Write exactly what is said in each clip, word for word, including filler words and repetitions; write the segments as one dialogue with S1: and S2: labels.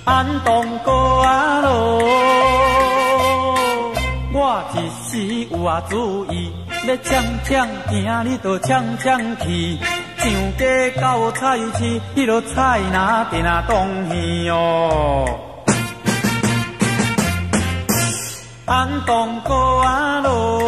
S1: 安东哥啊咯，我一时有啊主意，要抢抢行你就抢抢去，上街到菜市，迄落菜哪变啊东去哦。安东哥啊咯，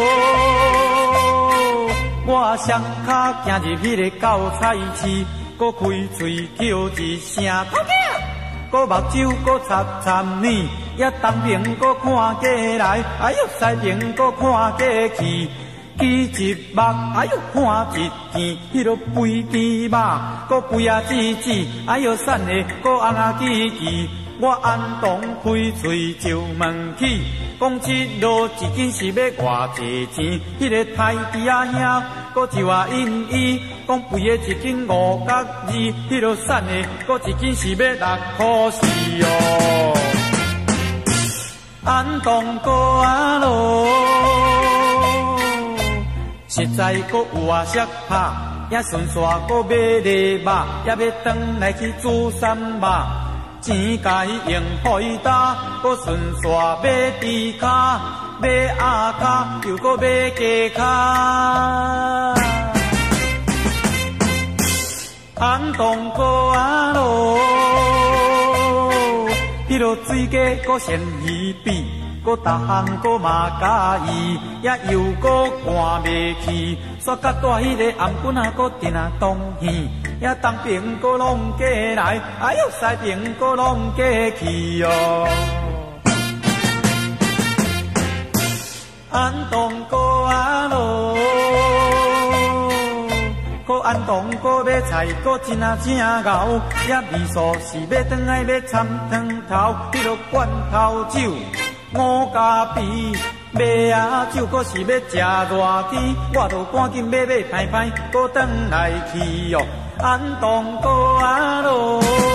S1: 我双脚行入迄个到菜市，搁开嘴叫一声头家。搁目睭搁插插呢，也东边搁看过来，哎呦西边搁看过去，举一目，哎呦看一见，迄落肥猪肉，搁肥啊子子，哎呦瘦的搁红啊叽叽，我安东开嘴就问起，讲这路一斤是要偌济钱？迄个太弟啊兄，搁就啊因伊。讲肥的一斤五角二，迄落瘦的搁一斤是要六块四哦。安东哥啊咯，实在搁有啊色拍，也顺线搁买礼物，也要转来去煮三肉，钱家用互伊打，搁顺线买猪脚，买鸭脚，又搁买鸡脚。安东哥啊咯，迄落水鸡搁咸鱼比，搁逐项搁嘛介意，也又搁赶袂去，煞甲带迄个颔棍啊搁定啊东去，也东边搁拢过来，哎呦西边搁拢过去哦。安东哥啊咯。搁安东搁买菜，搁真啊正牛，也味素是要转来要掺汤头，迄落罐头酒、五加皮、麦芽酒，搁是要食热天，我著赶紧买买歹歹，搁转来去哟。安东哥啊咯。